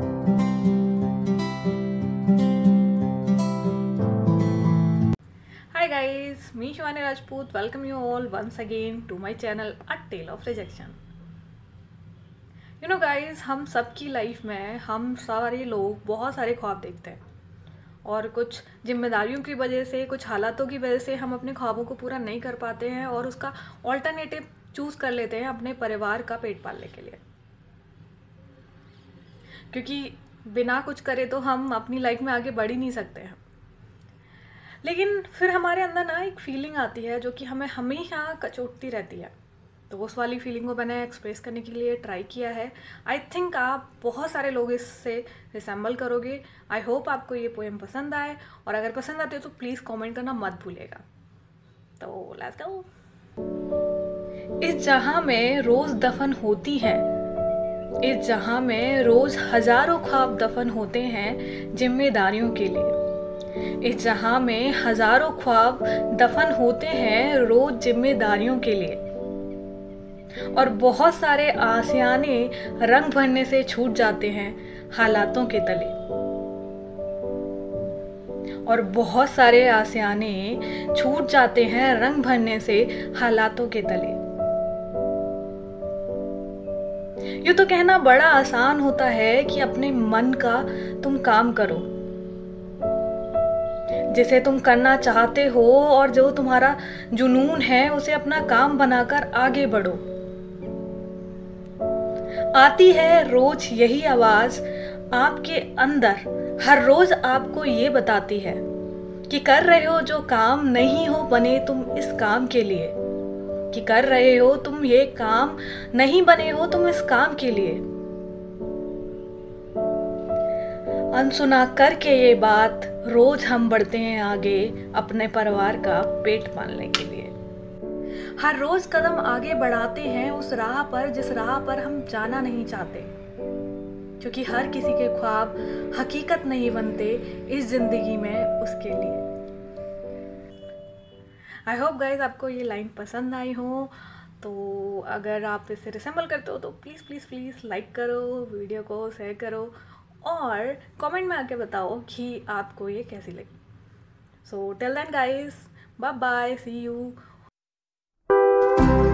Hi guys, me Shivani Rajput. Welcome you all once again to my channel A Tale of Rejection. You know guys, हम सबकी life में हम सारे लोग बहुत सारे ख्वाब देखते हैं और कुछ जिम्मेदारियों की वजह से, कुछ हालातों की वजह से हम अपने ख्वाबों को पूरा नहीं कर पाते हैं और उसका ऑल्टरनेटिव चूज़ कर लेते हैं अपने परिवार का पेट पालने के लिए। क्योंकि बिना कुछ करे तो हम अपनी लाइफ में आगे बढ़ ही नहीं सकते हैं। लेकिन फिर हमारे अंदर ना एक फीलिंग आती है जो कि हमें हमेशा कचोटती रहती है। तो उस वाली फीलिंग को मैंने एक्सप्रेस करने के लिए ट्राई किया है। आई थिंक आप बहुत सारे लोग इससे रिसेंबल करोगे। आई होप आपको ये पोएम पसंद आए, और अगर पसंद आते हो तो प्लीज़ कमेंट करना मत भूलिएगा। तो लेट्स गो। इस जहां में रोज़ दफन होती हैं, इस जहां में रोज़ हज़ारों ख्वाब दफन होते हैं जिम्मेदारियों के लिए। इस जहां में हजारों ख्वाब दफन होते हैं रोज जिम्मेदारियों के लिए, और बहुत सारे आसियाने रंग भरने से छूट जाते हैं हालातों के तले, और बहुत सारे आसियाने छूट जाते हैं रंग भरने से हालातों के तले। यूं तो कहना बड़ा आसान होता है कि अपने मन का तुम काम करो, जिसे तुम करना चाहते हो और जो तुम्हारा जुनून है उसे अपना काम बनाकर आगे बढ़ो। आती है रोज यही आवाज आपके अंदर, हर रोज आपको ये बताती है कि कर रहे हो जो काम, नहीं हो बने तुम इस काम के लिए, कि कर रहे हो तुम ये काम, नहीं बने हो तुम इस काम के लिए। अनसुना करके ये बात रोज हम बढ़ते हैं आगे अपने परिवार का पेट पालने के लिए। हर रोज कदम आगे बढ़ाते हैं उस राह पर जिस राह पर हम जाना नहीं चाहते, क्योंकि हर किसी के ख्वाब हकीकत नहीं बनते इस जिंदगी में उसके लिए। आई होप गाइज आपको ये लाइन पसंद आई हो। तो अगर आप इसे रिसेंबल करते हो तो प्लीज़ प्लीज़ प्लीज़ लाइक करो, वीडियो को शेयर करो और कमेंट में आके बताओ कि आपको ये कैसी लगी। So till then guys, bye bye, see you.